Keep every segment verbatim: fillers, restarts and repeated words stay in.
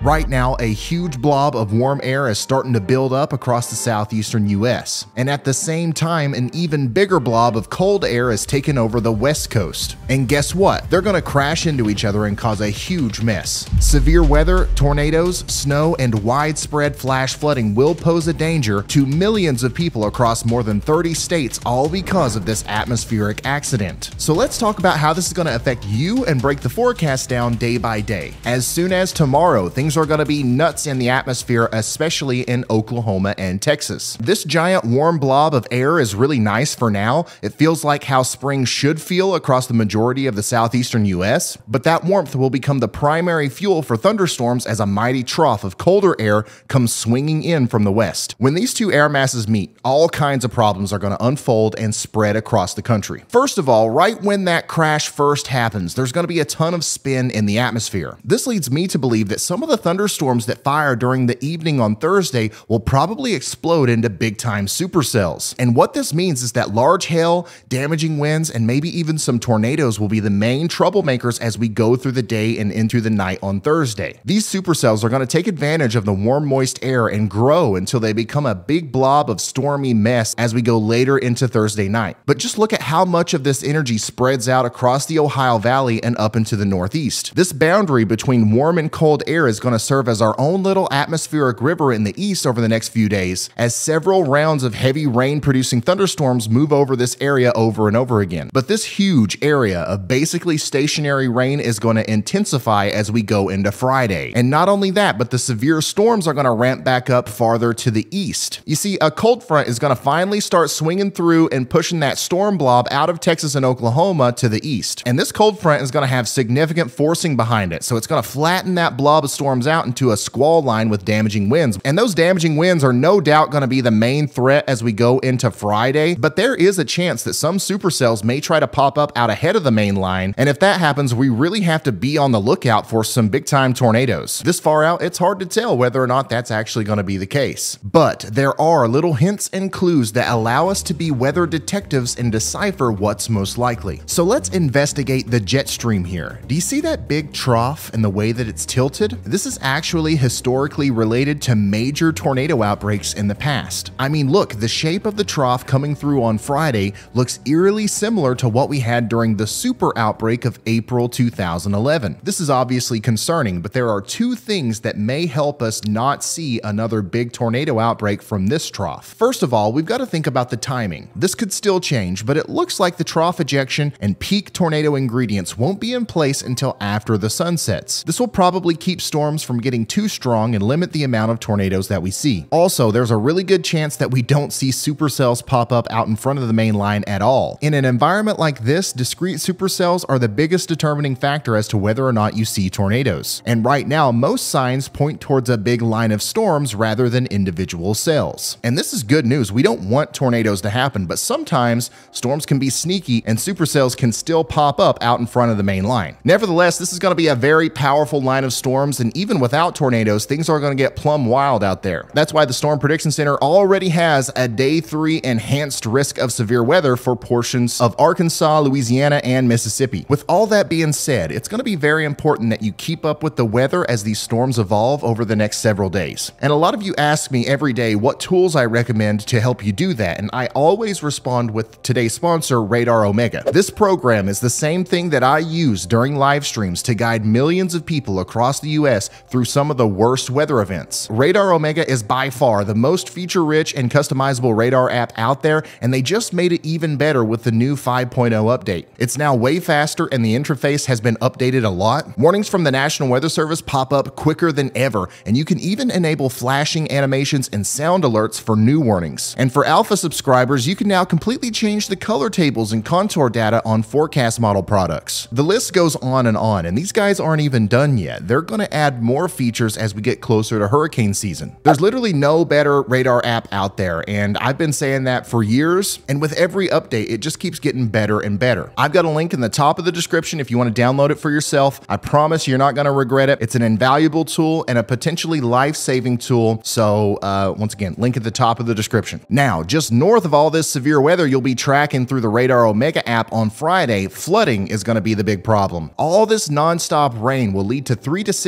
Right now, a huge blob of warm air is starting to build up across the southeastern U S, and at the same time, an even bigger blob of cold air is taking over the west coast. And guess what? They're gonna crash into each other and cause a huge mess. Severe weather, tornadoes, snow, and widespread flash flooding will pose a danger to millions of people across more than thirty states, all because of this atmospheric accident. So let's talk about how this is gonna affect you and break the forecast down day by day. As soon as tomorrow, things are gonna be nuts in the atmosphere, especially in Oklahoma and Texas. This giant warm blob of air is really nice for now. It feels like how spring should feel across the majority of the southeastern U S, but that warmth will become the primary fuel for thunderstorms as a mighty trough of colder air comes swinging in from the west. When these two air masses meet, all kinds of problems are going to unfold and spread across the country. First of all, right when that crash first happens, there's going to be a ton of spin in the atmosphere. This leads me to believe that some of the thunderstorms that fire during the evening on Thursday will probably explode into big-time supercells. And what this means is that large hail, damaging winds, and maybe even some tornadoes will be the main troublemakers as we go through the day and into the night on Thursday. These supercells are going to take advantage of the warm, moist air and grow until they become a big blob of stormy mess as we go later into Thursday night. But just look at how much of this energy spreads out across the Ohio Valley and up into the northeast. This boundary between warm and cold air is going to serve as our own little atmospheric river in the east over the next few days, as several rounds of heavy rain-producing thunderstorms move over this area over and over again. But this huge area of basically stationary rain is going to intensify as we go into Friday. And not only that, but the severe storms are going to ramp back up farther to the east. You see, a cold front is going to finally start swinging through and pushing that storm blob out of Texas and Oklahoma to the east. And this cold front is going to have significant forcing behind it, so it's going to flatten that blob of storms out into a squall line with damaging winds. And those damaging winds are no doubt going to be the main threat as we go into Friday, but there is a chance that some supercells may try to pop up out ahead of the main line, and if that happens, we really have to be on the lookout for some big-time tornadoes. This far out, it's hard to tell whether or not that's actually going to be the case. But there are little hints and clues that allow us to be weather detectives and decipher what's most likely. So let's investigate the jet stream here. Do you see that big trough and the way that it's tilted? This is actually historically related to major tornado outbreaks in the past. I mean, look, the shape of the trough coming through on Friday looks eerily similar to what we had during the super outbreak of April two thousand eleven. This is obviously concerning, but there are two things that may help us not see another big tornado outbreak from this trough. First of all, we've got to think about the timing. This could still change, but it looks like the trough ejection and peak tornado ingredients won't be in place until after the sun sets. This will probably keep storms from getting too strong and limit the amount of tornadoes that we see. Also, there's a really good chance that we don't see supercells pop up out in front of the main line at all. In an environment like this, discrete supercells are the biggest determining factor as to whether or not you see tornadoes. And right now, most signs point towards a big line of storms rather than individual cells. And this is good news. We don't want tornadoes to happen, but sometimes storms can be sneaky and supercells can still pop up out in front of the main line. Nevertheless, this is going to be a very powerful line of storms, and even without tornadoes, things are going to get plumb wild out there. That's why the Storm Prediction Center already has a day three enhanced risk of severe weather for portions of Arkansas, Louisiana, and Mississippi. With all that being said, it's going to be very important that you keep up with the weather as these storms evolve over the next several days. And a lot of you ask me every day what tools I recommend to help you do that, and I always respond with today's sponsor, Radar Omega. This program is the same thing that I use during live streams to guide millions of people across the U S through some of the worst weather events. Radar Omega is by far the most feature-rich and customizable radar app out there, and they just made it even better with the new five point oh update. It's now way faster, and the interface has been updated a lot. Warnings from the National Weather Service pop up quicker than ever, and you can even enable flashing animations and sound alerts for new warnings. And for alpha subscribers, you can now completely change the color tables and contour data on forecast model products. The list goes on and on, and these guys aren't even done yet. They're going to add more features as we get closer to hurricane season. There's literally no better radar app out there, and I've been saying that for years, and with every update, it just keeps getting better and better. I've got a link in the top of the description if you want to download it for yourself. I promise you're not going to regret it. It's an invaluable tool and a potentially life-saving tool, so uh, once again, link at the top of the description. Now, just north of all this severe weather you'll be tracking through the Radar Omega app on Friday, flooding is going to be the big problem. All this non-stop rain will lead to three to six inches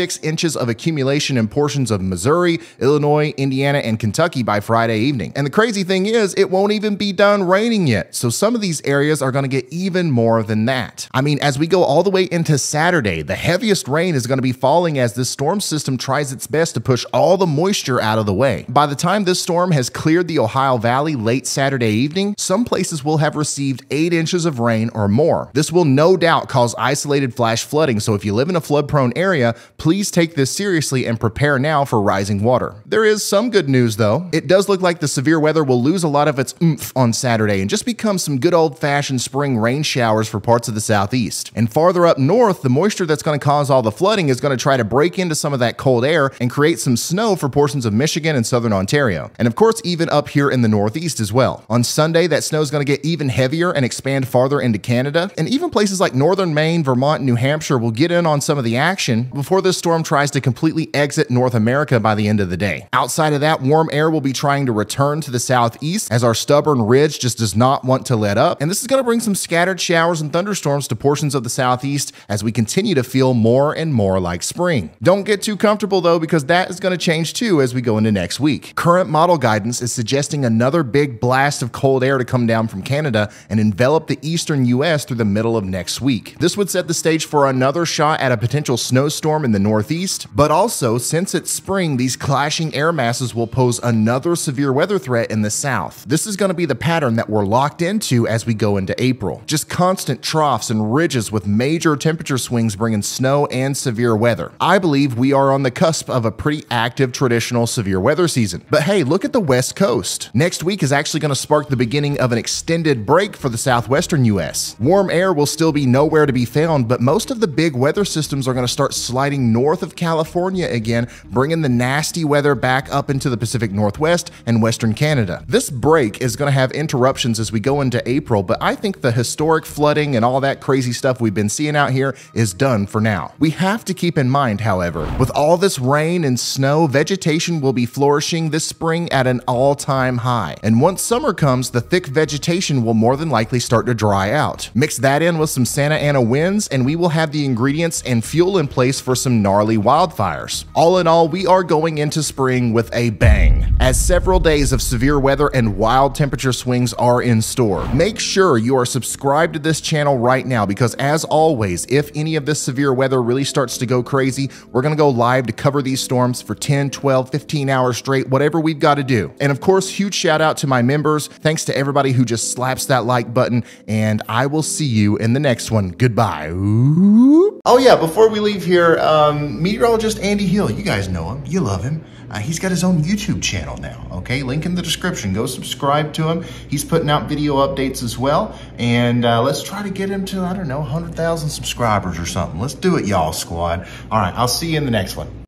inches of accumulation in portions of Missouri, Illinois, Indiana, and Kentucky by Friday evening. And the crazy thing is, it won't even be done raining yet, so some of these areas are going to get even more than that. I mean, as we go all the way into Saturday, the heaviest rain is going to be falling as this storm system tries its best to push all the moisture out of the way. By the time this storm has cleared the Ohio Valley late Saturday evening, some places will have received eight inches of rain or more. This will no doubt cause isolated flash flooding, so if you live in a flood-prone area, please take this seriously and prepare now for rising water. There is some good news though. It does look like the severe weather will lose a lot of its oomph on Saturday and just become some good old-fashioned spring rain showers for parts of the southeast. And farther up north, the moisture that's going to cause all the flooding is going to try to break into some of that cold air and create some snow for portions of Michigan and southern Ontario. And of course, even up here in the northeast as well. On Sunday, that snow is going to get even heavier and expand farther into Canada. And even places like northern Maine, Vermont, and New Hampshire will get in on some of the action before this storm tries to completely exit North America by the end of the day. Outside of that, warm air will be trying to return to the southeast as our stubborn ridge just does not want to let up. And this is going to bring some scattered showers and thunderstorms to portions of the southeast as we continue to feel more and more like spring. Don't get too comfortable though, because that is going to change too as we go into next week. Current model guidance is suggesting another big blast of cold air to come down from Canada and envelop the eastern U S through the middle of next week. This would set the stage for another shot at a potential snowstorm in the northeast, but also since it's spring, these clashing air masses will pose another severe weather threat in the south. This is going to be the pattern that we're locked into as we go into April. Just constant troughs and ridges with major temperature swings bringing snow and severe weather. I believe we are on the cusp of a pretty active traditional severe weather season. But hey, look at the West Coast. Next week is actually going to spark the beginning of an extended break for the southwestern U S. Warm air will still be nowhere to be found, but most of the big weather systems are going to start sliding north of California again, bringing the nasty weather back up into the Pacific Northwest and Western Canada. This break is going to have interruptions as we go into April, but I think the historic flooding and all that crazy stuff we've been seeing out here is done for now. We have to keep in mind, however, with all this rain and snow, vegetation will be flourishing this spring at an all-time high. And once summer comes, the thick vegetation will more than likely start to dry out. Mix that in with some Santa Ana winds, and we will have the ingredients and fuel in place for some gnarly wildfires. All in all, we are going into spring with a bang, as several days of severe weather and wild temperature swings are in store. Make sure you are subscribed to this channel right now, because as always, if any of this severe weather really starts to go crazy, we're going to go live to cover these storms for ten, twelve, fifteen hours straight, whatever we've got to do. And of course, huge shout out to my members. Thanks to everybody who just slaps that like button, and I will see you in the next one. Goodbye. Ooh. Oh yeah, before we leave here, um, meteorologist Andy Hill, you guys know him, you love him. Uh, he's got his own YouTube channel now, okay? Link in the description. Go subscribe to him. He's putting out video updates as well. And uh, let's try to get him to, I don't know, one hundred thousand subscribers or something. Let's do it, y'all, squad. All right, I'll see you in the next one.